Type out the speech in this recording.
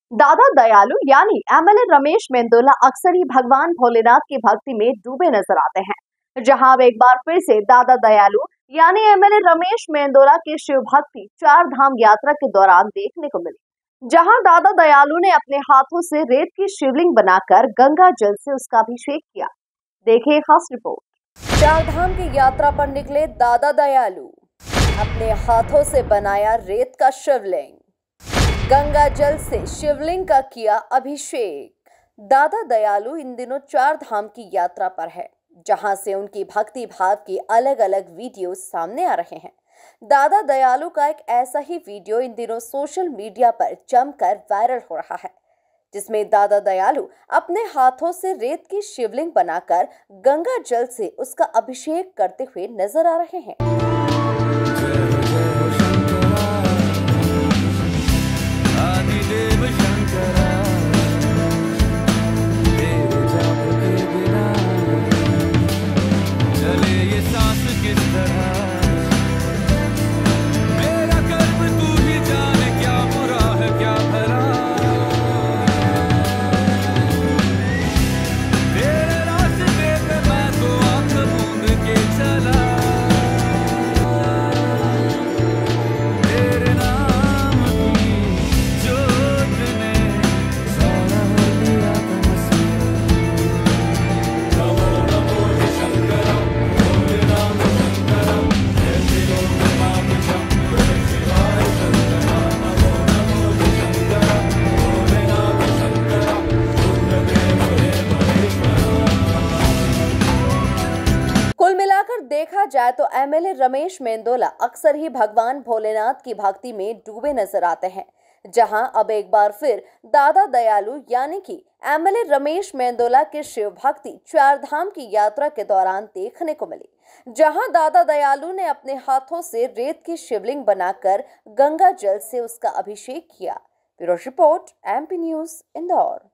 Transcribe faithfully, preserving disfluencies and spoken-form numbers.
दादा दयालु यानी एमएलए रमेश मेंदोला अक्सर ही भगवान भोलेनाथ की भक्ति में डूबे नजर आते हैं। जहां अब एक बार फिर से दादा दयालु यानी एमएलए रमेश मेंदोला की शिव भक्ति चार धाम यात्रा के दौरान देखने को मिली। जहां दादा दयालु ने अपने हाथों से रेत की शिवलिंग बनाकर गंगा जल से उसका अभिषेक किया। देखिए खास रिपोर्ट। चार धाम की यात्रा पर निकले दादा दयालु, अपने हाथों से बनाया रेत का शिवलिंग, गंगा जल से शिवलिंग का किया अभिषेक। दादा दयालु इन दिनों चार धाम की यात्रा पर है, जहां से उनकी भक्ति भाव की अलग अलग वीडियो सामने आ रहे हैं। दादा दयालु का एक ऐसा ही वीडियो इन दिनों सोशल मीडिया पर जमकर वायरल हो रहा है, जिसमें दादा दयालु अपने हाथों से रेत की शिवलिंग बनाकर गंगा जल से उसका अभिषेक करते हुए नजर आ रहे हैं। कुल मिलाकर देखा जाए तो एमएलए रमेश मेंदोला अक्सर ही भगवान भोलेनाथ की भक्ति में डूबे नजर आते हैं। जहां अब एक बार फिर दादा दयालु यानी कि एमएलए रमेश मेंदोला की शिव भक्ति चार धाम की यात्रा के दौरान देखने को मिली, जहां दादा दयालु ने अपने हाथों से रेत की शिवलिंग बनाकर गंगा जल से उसका अभिषेक किया। Bureau report, MP news, Indore.